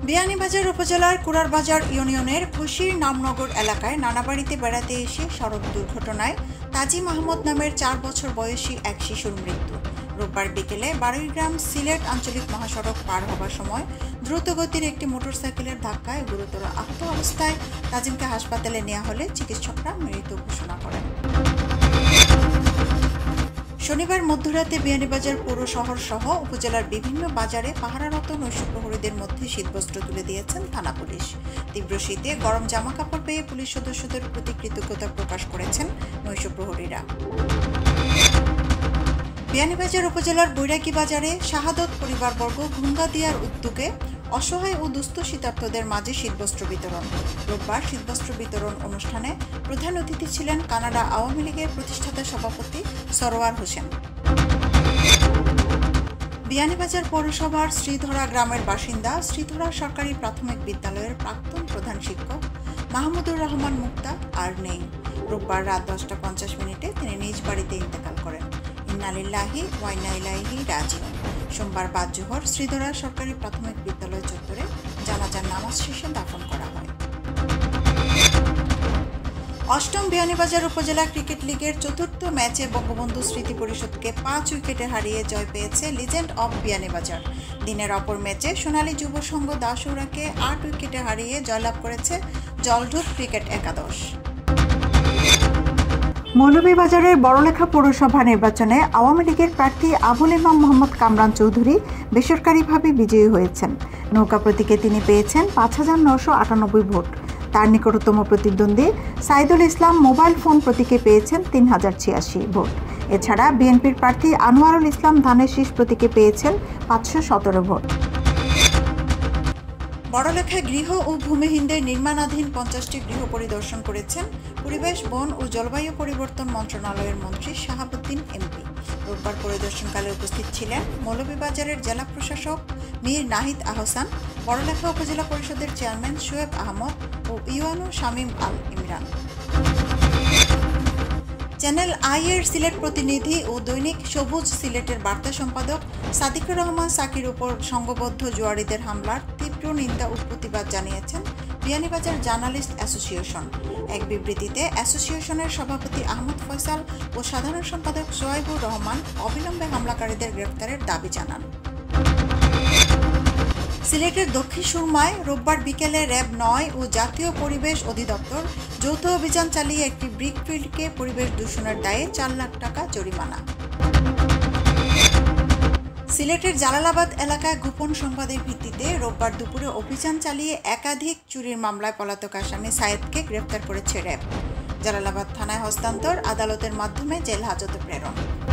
বিয়ানীবাজার উপজেলার কুড়ারবাজার ইউনিয়নের খুশির নামনগর এলাকায় নানা বাড়িতে বেড়াতে এসে সড়ক দুর্ঘটনায় তাজি মাহমুদ নামের ৪ বছর বয়সী এক শিশুর মৃত্যু। রোববার বিকেলে বারুইগ্রাম সিলেট আঞ্চলিক মহাসড়ক পার হবার সময় দ্রুতগতির একটি মোটরসাইকেলের ধাক্কায় গুরুতর আহত অবস্থায় তাজিমকে হাসপাতালে নেওয়া হলে চিকিৎসকরা মৃত ঘোষণা করেন। শনিবার মধ্যরাতে বিয়ানীবাজার পৌর শহর সহ উপজেলার বিভিন্ন বাজারে পাহারারত নৈশ প্রহরীদের মধ্যে শীতবস্ত্র তুলে দিয়েছেন থানা পুলিশ। তীব্র শীতে গরম জামাকাপড় পেয়ে পুলিশ সদস্যদের প্রতি কৃতজ্ঞতা প্রকাশ করেছেন নৈশ প্রহরীরা। বিয়ানীবাজার উপজেলার বৈরাগী বাজারে শাহাদত পরিবারবর্গ ঘুঙ্গাদিয়ার উদ্যোগে অসহায় ও দুস্থ শীতার্তদের মাঝে শীতবস্ত্র বিতরণ। রোববার শীতবস্ত্র বিতরণ অনুষ্ঠানে প্রধান অতিথি ছিলেন কানাডা আওয়ামী লীগের প্রতিষ্ঠাতা সভাপতি সরোয়ার হোসেন। বিয়ানীবাজার পৌরসভার শ্রীধরা গ্রামের বাসিন্দা শ্রীধরা সরকারি প্রাথমিক বিদ্যালয়ের প্রাক্তন প্রধান শিক্ষক মাহমুদুর রহমান মুক্তা আর নেই। রোববার রাত 10:50 তিনি নিজ বাড়িতে ইন্তেকাল করেন। ইন্নালিল্লাহি ওয়া ইন্না ইলাইহি রাজিউন। সোমবার বাদ জোহর শ্রীধরা সরকারি প্রাথমিক বিদ্যালয় চত্বরে জানাজার নামাজ শেষে দাফন করা হয়। অষ্টম বিয়ানীবাজার উপজেলা ক্রিকেট লিগের চতুর্থ ম্যাচে বঙ্গবন্ধু স্মৃতি পরিষদকে 5 উইকেটে হারিয়ে জয় পেয়েছে লিজেন্ড অব বিয়ানীবাজার। দিনের অপর ম্যাচে সোনালী যুব সংঘ দাসৌরাকে 8 উইকেটে হারিয়ে জয়লাভ করেছে জলঢুপ ক্রিকেট একাদশ। মৌলভীবাজারের বড়লেখা পৌরসভা নির্বাচনে আওয়ামী লীগের প্রার্থী আবুল ইমাম মোহাম্মদ কামরান চৌধুরী বেসরকারিভাবে বিজয়ী হয়েছেন। নৌকা প্রতীকে তিনি পেয়েছেন 5,998 ভোট। তার নিকটতম প্রতিদ্বন্দ্বী সাইদুল ইসলাম মোবাইল ফোন প্রতীকে পেয়েছেন 3,086 ভোট। এছাড়া বিএনপির প্রার্থী আনোয়ারুল ইসলাম ধানের শীষ প্রতীকে পেয়েছেন 517 ভোট। বড়লেখা গৃহ ও ভূমিহীনদের নির্মাণাধীন 50টি গৃহ পরিদর্শন করেছেন পরিবেশ, বন ও জলবায়ু পরিবর্তন মন্ত্রণালয়ের মন্ত্রী শাহাবুদ্দিন এমপি। রোববার পরিদর্শনকালে উপস্থিত ছিলেন মৌলভীবাজারের জেলা প্রশাসক মীর নাহিদ আহসান, বড়লেখা উপজেলা পরিষদের চেয়ারম্যান শোয়েব আহমদ ও ইউএনও শামীম আল ইমরান। চ্যানেল আই-এর সিলেট প্রতিনিধি ও দৈনিক সবুজ সিলেটের বার্তা সম্পাদক সাদিকুর রহমান সাকির উপর সংঘবদ্ধ জুয়ারিদের হামলার তীব্র নিন্দা ও প্রতিবাদ জানিয়েছেন বিয়ানীবাজার জার্নালিস্ট অ্যাসোসিয়েশন। এক বিবৃতিতে অ্যাসোসিয়েশনের সভাপতি আহমদ ফয়সাল ও সাধারণ সম্পাদক সোহাইবুর রহমান অবিলম্বে হামলাকারীদের গ্রেপ্তারের দাবি জানান। সিলেটের দক্ষিণ সুরমায় রোববার বিকেলে র্যাব 9 ও জাতীয় পরিবেশ অধিদপ্তর যৌথ অভিযান চালিয়ে একটি ব্রিকফিল্ডকে পরিবেশ দূষণের দায়ে 4 লাখ টাকা জরিমানা। সিলেটের জালালাবাদ এলাকায় গোপন সংবাদের ভিত্তিতে রোববার দুপুরে অভিযান চালিয়ে একাধিক চুরির মামলায় পলাতক আসামি সায়েদকে গ্রেফতার করেছে র্যাব। জালালাবাদ থানায় হস্তান্তর, আদালতের মাধ্যমে জেল হাজতে প্রেরণ।